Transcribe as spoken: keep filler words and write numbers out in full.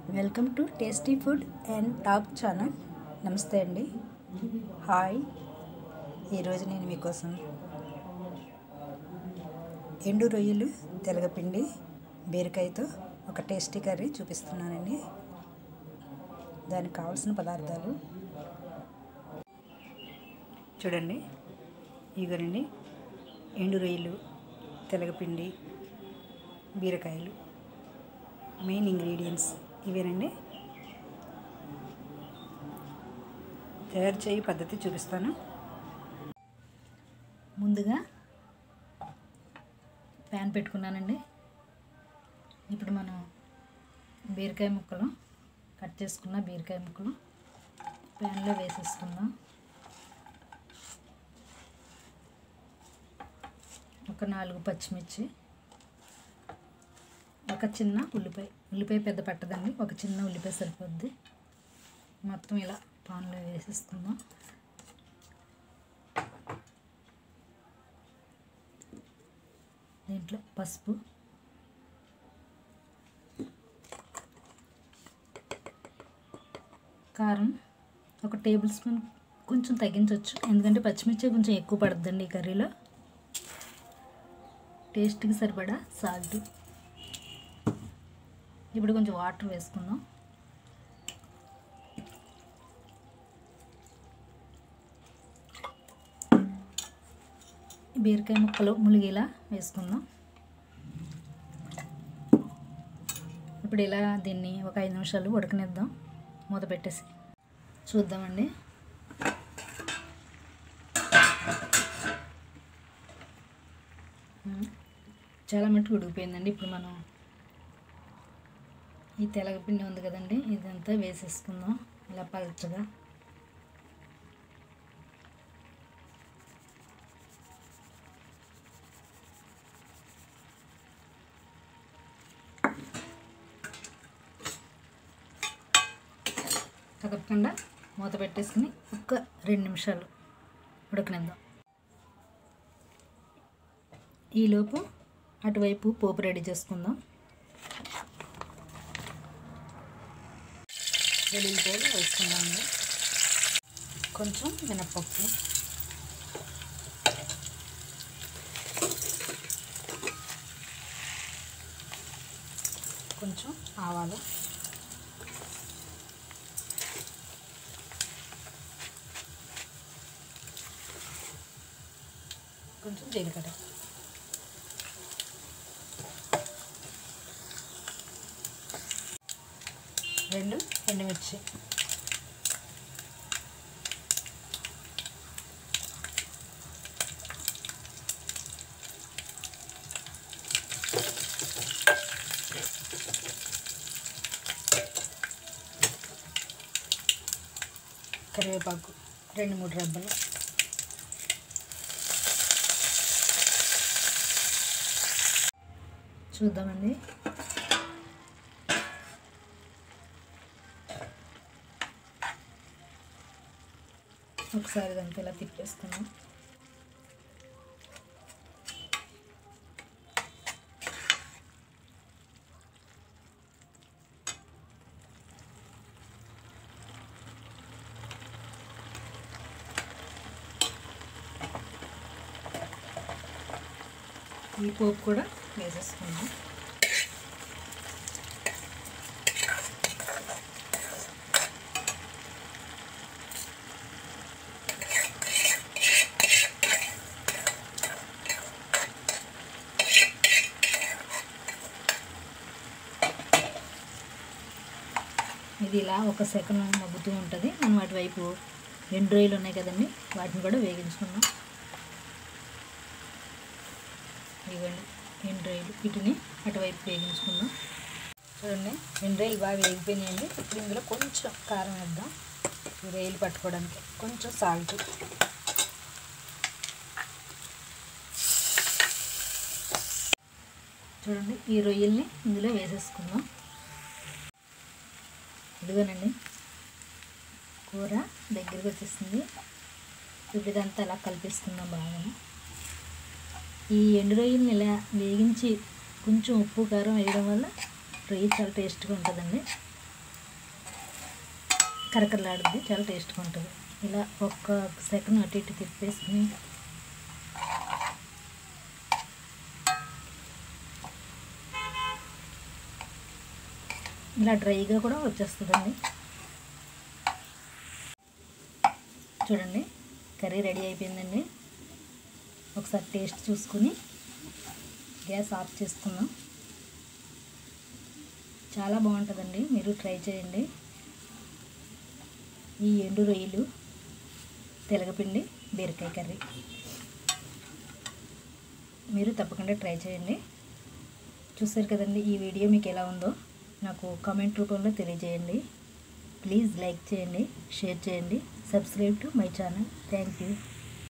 Welcome to tasty food and talk channel. నమస్తే అండి, hi. ఈరోజు నేను మీకోసం ఎండు రొయ్యలు, తెలగపిండి, బీరకాయతో ఒక టేస్టీ కర్రీ చూపిస్తున్నానండి. దానికి కావాల్సిన పదార్థాలు చూడండి. ఇగోనండి, ఎండు రొయ్యలు, తెలగపిండి, బీరకాయలు మెయిన్ ఇంగ్రీడియంట్స్ ఇవేనండి. తయారు చేయ పద్ధతి చూపిస్తాను. ముందుగా ప్యాన్ పెట్టుకున్నానండి. ఇప్పుడు మనం బీరకాయ ముక్కలు కట్ చేసుకున్న బీరకాయ ముక్కలు ప్యాన్లో వేసేసుకుందాం. ఒక నాలుగు పచ్చిమిర్చి, ఒక చిన్న ఉల్లిపాయ. ఉల్లిపాయ పెద్ద పట్టదండి, ఒక చిన్న ఉల్లిపాయ సరిపోద్ది. మొత్తం ఇలా పాన్లో వేసేసుకుందాం. దీంట్లో పసుపు, కారం ఒక టేబుల్ స్పూన్, కొంచెం తగ్గించవచ్చు ఎందుకంటే పచ్చిమిర్చి కొంచెం ఎక్కువ పడుతుందండి ఈ కర్రీలో. టేస్ట్కి సరిపడా సాల్ట్. ఇప్పుడు కొంచెం వాటర్ వేసుకుందాం. బీరకాయ ముక్కలు ములిగేలా వేసుకుందాం. ఇప్పుడు ఇలా దీన్ని ఒక ఐదు నిమిషాలు ఉడకనిద్దాం. మూత పెట్టేసి చూద్దామండి. చాలా మట్టుకు ఉడికిపోయిందండి. ఇప్పుడు మనం ఈ తెలగపిండి ఉంది కదండి, ఇదంతా వేసేసుకుందాం ఇలా పల్చగా. కదపకుండా మూత పెట్టేసుకుని ఒక్క రెండు నిమిషాలు ఉడకనిద్దాం. ఈలోపు అటువైపు పోపు రెడీ చేసుకుందాం. వెల్లుల్లిపాయలు వేసుకుందామండి, కొంచెం మినపప్పు, కొంచెం ఆవాలు, కొంచెం జీలకర్ర, రెండు ఎండుమిర్చి, కరివేపాకు రెండు మూడు రెబ్బలు, చూద్దామండి. ఒకసారి దానికి ఇలా తిప్పేసుకున్నాం. ఈ పోపు కూడా వేసేసుకున్నాం. ఇది ఇలా ఒక సెకండ్ మగ్గుతూ ఉంటుంది. మనం అటువైపు ఎండు రొయ్యలు ఉన్నాయి కదండి, వాటిని కూడా వేగించుకుందాం. ఇవ్వండి ఎండు రొయ్యలు, వీటిని అటువైపు వేగించుకుందాం. చూడండి, ఎండు రొయ్యలు బాగా వేగిపోయినాయండి. ఇప్పుడు ఇందులో కొంచెం కారం వేద్దాం, ఈ రొయ్యలు పట్టుకోవడానికి. కొంచెం సాల్ట్, చూడండి ఈ రొయ్యల్ని ఇందులో వేసేసుకుందాం. ఇదిగోనండి, కూర దగ్గరికి వచ్చేసింది. ఇప్పుడు ఇదంతా అలా కలిపేసుకుందాం బాగా. ఈ ఎండు రొయ్యల్ని ఇలా వేగించి కొంచెం ఉప్పు కారం వేయడం వల్ల రొయ్య చాలా టేస్ట్గా ఉంటుందండి. కరకరలాడుద్ది, చాలా టేస్ట్గా ఉంటుంది. ఇలా ఒక్క సెకండ్ అటు ఇటు తిప్పేసుకుని ఇలా డ్రైగా కూడా వచ్చేస్తుందండి. చూడండి కర్రీ రెడీ అయిపోయిందండి. ఒకసారి టేస్ట్ చూసుకుని గ్యాస్ ఆఫ్ చేసుకుందాం. చాలా బాగుంటుందండి, మీరు ట్రై చేయండి. ఈ ఎండు రొయ్యలు, తెలగపిండి, బీరకాయ కర్రీ మీరు తప్పకుండా ట్రై చేయండి. చూసారు కదండి, ఈ వీడియో మీకు ఎలా ఉందో నాకు కామెంట్ రూపంలో తెలియజేయండి. ప్లీజ్ లైక్ చేయండి, షేర్ చేయండి, subscribe to my channel. Thank you.